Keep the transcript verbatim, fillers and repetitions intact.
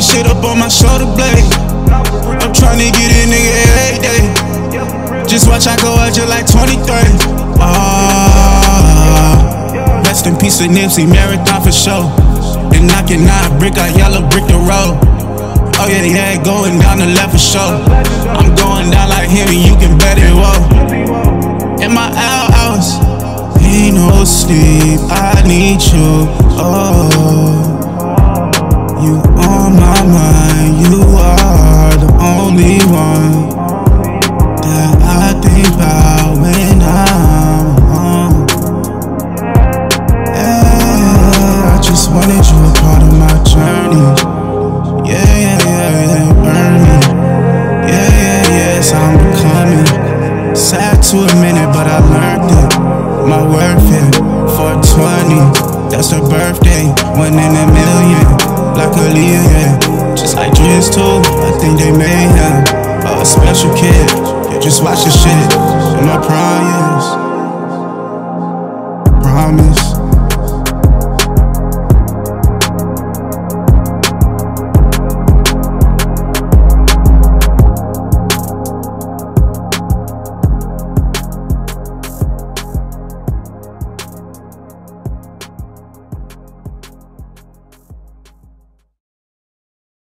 shit up on my shoulder blade. I'm tryna get it, nigga, every day. Just watch I go out just like twenty-three. Ah, rest in peace of Nipsey, marathon for sure. And knocking nine brick, I yellow brick the road. Oh yeah, yeah, going down the left for sure. I'm going down like him and you can bet it, whoa. In my out hours, ain't no sleep, I need you, oh. You on my mind, you are the only one that I think about when I'm home. Yeah, I just wanted you a part of my journey. Yeah, yeah, yeah, yeah, burn me. Yeah, yeah, yes, I'm becoming. Sad to admit it, but I learned it. My worth it, four twenty, that's her birthday, one in a million. Like a Leah, yeah. Just like Driz too, I think they made him a special kid. Yeah, just watch the shit in my prime years. Promise.